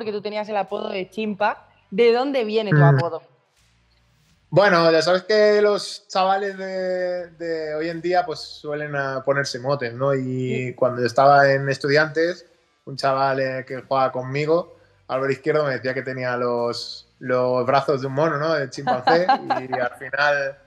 porque tú tenías el apodo de Chimpa. ¿De dónde viene tu Mm. apodo? Bueno, ya sabes que los chavales de hoy en día pues suelen ponerse motes, ¿no? Mm. Y cuando yo estaba en Estudiantes, un chaval que jugaba conmigo, Álvaro Izquierdo, me decía que tenía los brazos de un mono, ¿no? De chimpancé, y al final